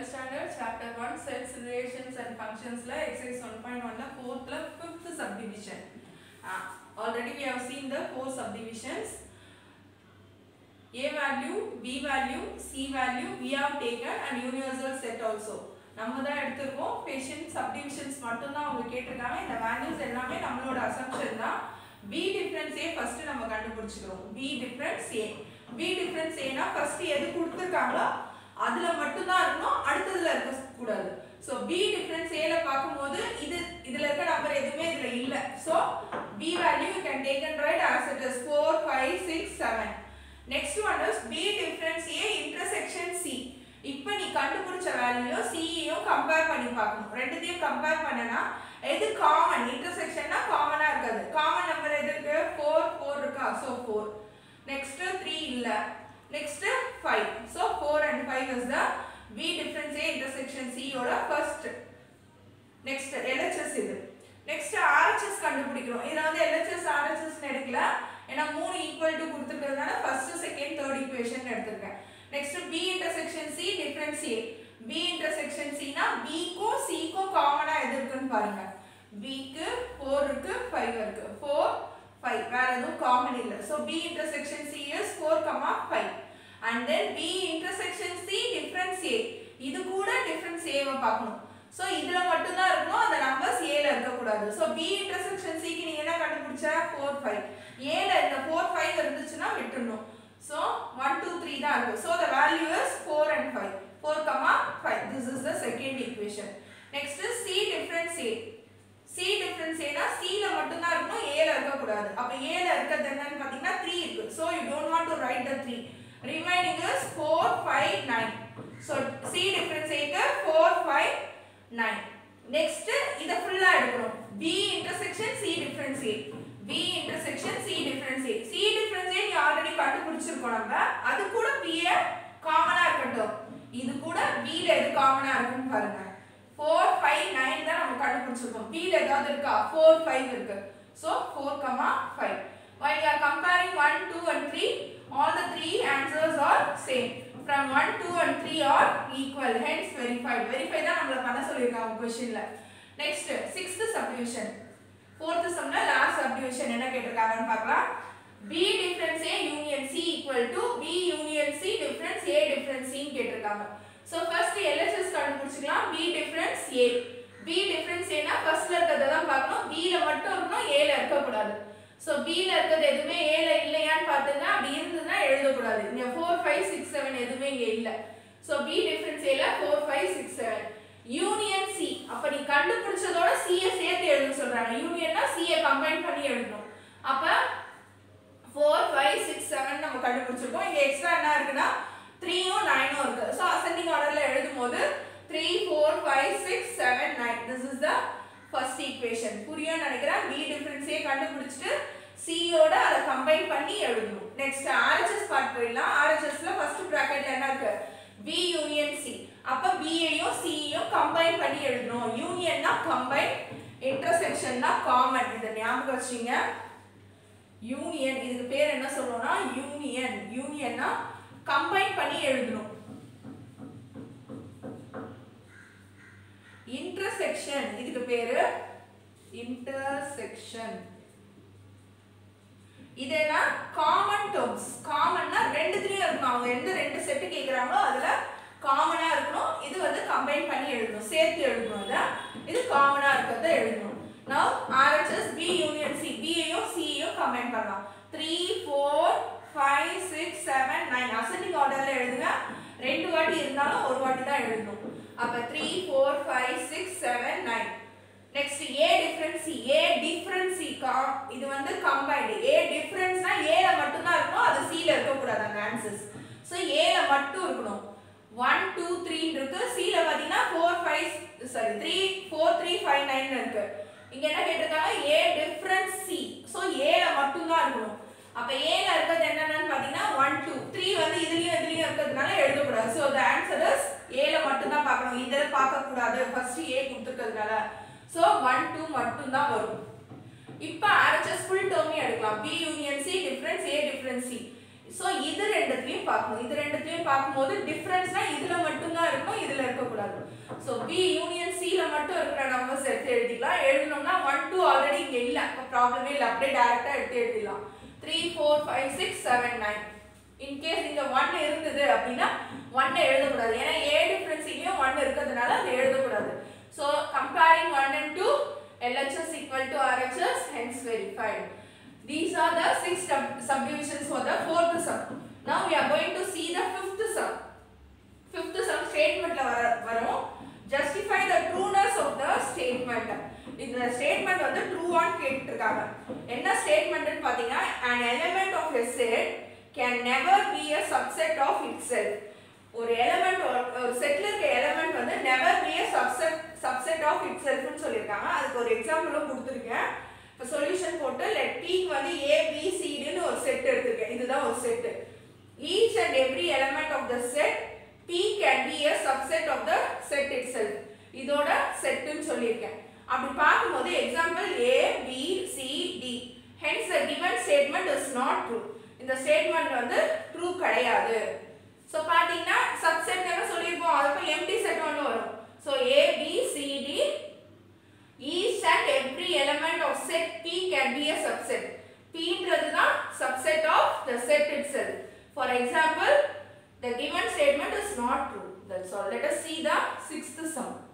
standard chapter 1 sets relations and functions la exercise 1.1 la fourth la fifth subdivision. Already we have seen the four subdivisions. A value, B value, C value we have taken and universal set also. நம்ம தான் எடுத்துறோம். Patient subdivisions மட்டும் தான் அவங்க கேட்டிருக்காங்க. இந்த values எல்லாமே நம்மளோட assumption தான். B difference A first நம்ம கண்டுபிடிச்சிரோம். B difference A. B difference A னா first எது கொடுத்திருக்காங்களோ அதுல மட்டும் தான் இருக்கணும், அடுத்ததுல இருக்க கூடாது. So B difference A ல பாக்கும்போது இதுல இருக்க நம்பர் எதுவுமே இதுல இல்ல. So B value you can take and write as it is 4 5 6 7. Next one is B difference A intersection C. இப்போ நீ கண்டுபிடிச்ச வேல்யூ C யும் கம்பேர் பண்ணி பார்க்கணும். ரெண்டுத்தையும் கம்பேர் பண்ணனா எது காமன், இன்டர்செக்ஷன்னா காமனா இருக்காது. காமன் நம்பர் எது இருக்கு? 4 4 இருக்கா? So 4. Next 3 இல்ல. Next 5. So 4 and 5 is the B difference A intersection C ஓட first. Next LHS இது. Next RHS கண்டுபிடிக்கிறோம். இதுல வந்து LHS RHS னு எடுக்கல. ஏனா மூணு ஈக்குவல் டு கொடுத்திருக்கிறதுனால first second third equation எடுத்துர்க்கேன். Next B intersection C difference A. B intersection C னா B க்கு C க்கு காமனா எது இருக்குன்னு பாருங்க. B க்கு 4 இருக்கு 5 இருக்கு. 4 5 வேற எதுவும் காமன் இல்ல. So B intersection C is 4, 5 and then B intersection C difference A. இது கூட difference A வை பார்க்கணும். So இதுல மட்டும் தான் இருக்கணும், அந்த நம்பர்ஸ் A ல இருக்க கூடாது. So B intersection C க்கு நீங்க என்ன கண்டுபிடிச்சா 4 5. A ல இந்த 4 5 இருந்துச்சுனா விட்டுறணும். So 1 2 3 தான் இருக்கு. So the value is 4 and 5. 4, 5. This is the second equation. Next is C difference A. C difference A னா C ல மட்டும் தான் இருக்கணும், A ல இருக்க கூடாது. அப்ப A ல இருக்கிறது என்னன்னு பாத்தீங்கன்னா 3 இருக்கு. So you don't want to write the 3. Remaining is 4 5 9. So C difference A க்கு 4 5 9. Next இத ஃபுல்லா எடுக்கணும். B intersection C difference A. B intersection C difference A. C difference A நீ ஆல்ரெடி கண்டுபிடிச்சிருக்கோம் நம்ம. அது கூட B ய காமனா இருக்கட்டும். இது கூட B ல எது காமனா இருக்குன்னு பாருங்க. 4 5 9 தான் நம்ம கண்டுபிடிச்சிருக்கோம். B ல ஏதாவது இருக்கா? 4 5 இருக்கு. So 4, 5. While you are comparing 1 2 and 3, all the three answers are same. From 1 2 and 3 are equal, hence verified. Verify தான் நம்மள பண்ண சொல்லிருக்காங்க क्वेश्चनல. Next sixth subdivision. Fourth sumல last subdivision என்ன கேட்டிருக்காங்கன்னு பார்க்கலாம். B difference A union C equal to B union C difference A difference C ன்னு கேட்டிருக்காங்க. So first LHS கண்டுபிடிச்சிக்கலாம். B difference A. B difference A னா firstல இருக்கறத தான் பார்க்கணும். B ல மட்டும் இருக்கணும், A ல இருக்க கூடாது. So B ல இருக்கிறது எதுமே A ல இல்லையான்னு பாத்துங்க. அப்படி இருந்ததுனா எழுத கூடாது. இங்க 4 5 6 7 எதுமே இங்க இல்ல. So B difference A ல 4 5 6 7. Union C. அப்ப நீ கண்டுபிடிச்சதோட C ய சேர்த்து எழுத சொல்றாங்க. யூனியன்னா C ய கம்பைன் பண்ணி எழுதணும். அப்ப 4 5 6 7 நம்ம கண்டுபிடிச்சிருக்கோம். இங்க எக்ஸ்ட்ரா என்ன இருக்குன்னா 3 ம் 9 ம் இருக்கு. So ascending orderல எழுதும்போது 3 4 5 6 7 9. This is the first equation. புரியும்னு நினைக்கிறேன். B difference A கண்டுபிடிச்சிட்டு C யோட அத கம்பைன் பண்ணி எழுதணும். நெக்ஸ்ட் RHS பார்ட் போயிடலாம். RHSல ஃபர்ஸ்ட் பிராக்கெட்ல என்ன இருக்கு? B union C. அப்ப B யையும் C யையும் கம்பைன் பண்ணி எழுதணும். யூனியன்னா கம்பைன், இன்டர்செக்ஷன்னா காமன். இத ஞாபகம் வச்சுங்க. யூனியன் இதுக்கு பேர் என்ன சொல்றோம்னா யூனியன். யூனியன்னா கம்பைன் பண்ணி எழுதணும். இன்டர்செக்ஷன் இதுக்கு பேரு இன்டர்செக்ஷன். இதெல்லாம் காமன் டேர்ம்ஸ். காமன்னா ரெண்டுத்துலயும் இருக்கணும். அவங்க எந்த ரெண்டு செட் கேக்குறாங்களோ அதுல காமனா இருக்கணும். இது வந்து கம்பைன் பண்ணி எழுதணும், சேர்த்து எழுதணும். இது காமனா இருக்கிறத எழுதணும். Now RHS B union C. B யையும் C யையும் கம்பைன் பண்ணலாம். 3 4 5 6 7 9 ascending orderல எழுதுங்க. ரெண்டு வாட்டி இருந்தாலும் ஒரு வாட்டி தான் எழுதணும். அப்ப 3 4 5 6 7 9. Next A difference C. A difference C இது வந்து combined. A difference னா A ல மட்டும் தான் இருக்கணும், அது C ல இருக்க கூடாது அந்த ஆன்சர்ஸ். So A ல மட்டும் இருக்கணும். 1 2 3 இருக்கு. C ல பாத்தீங்கன்னா 4 5 3 4 3 5 9 இருக்கு. இங்க என்ன கேட்டிருக்காங்க? A difference C. So A ல மட்டும் தான் இருக்கணும். அப்ப A ல இருக்கிறது என்னன்னு பாத்தீங்கன்னா 1 2 3 வந்து இதுலயும் இருக்கிறதுனால எழுத கூடாது. So the answer is A ல மட்டும் தான் பார்க்கணும். இத பார்க்க கூடாது. First A கொடுத்திருக்கிறதுனால. So 1 2 மட்டும் தான் வரும். இப்போ RHS full term எடுக்கலாம். B union C difference A difference C. So இது ரெண்டுத்தையும் பார்க்கணும். இது ரெண்டுத்தையும் பார்க்கும்போது டிஃபரன்ஸ்னா இதுல மட்டும் தான் இருக்கும், இதுல இருக்க கூடாது. B union C ல மட்டும் இருக்கிற நம்பர்ஸ் எடுத்து எழுதிக்கலாம். எழுதணும்னா 1 2 ஆல்ரெடி இங்க இல்ல. அப்ப ப்ராப்ளமே இல்ல. அப்படியே டைரக்டா எடுத்து எழுதிடலாம். 3 4 5 6 7 9. இன் கேஸ் இங்க 1 இருந்தது அப்படினா 1 எழுத கூடாது. ஏனா A டிஃபரன்ஸ்லயும் 1 இருக்கிறதுனால அதை எழுத கூடாது. So comparing 1 and 2, LHS equal to RHS, hence verified. These are the 6 subdivisions for the fourth sum. Now we are going to see the fifth sum. Fifth sum statement la varum. Justify the trueness of the statement. இந்த statement வந்து true ஆன்னு கேட்டிருக்காங்க. என்ன statement ன்னு பாத்தீங்கன்னா, an element of a set can never be a subset of itself. ஒரு element ஒரு setல இருக்க element வந்து never be a subset of itself ன்னு சொல்லிருக்காங்க. அதுக்கு ஒரு எக்ஸாம்பிளும் கொடுத்திருக்கேன். இப்ப சொல்யூஷன் போட்டு let P வந்து A B C D ன்னு ஒரு செட் எடுத்துக்கேன். இதுதான் ஒரு set. Each and every element of the set P can be a subset of the set itself. இதோட செட்னு சொல்லிருக்கேன். அப்படி பாக்கும்போது example A B C D. Hence the given statement is not true. இந்த ஸ்டேட்மென்ட் வந்து true கிடையாது. So பாத்தீங்கன்னா subset என்ன சொல்லிருப்போம், அதுக்கு எம்டி செட் ஒன்னு வரும். So A B C D each and every element of set P can be a subset. P ன்றது தான் subset of the set itself. For example, the given statement is not true. That's all. Let us see the sixth sum.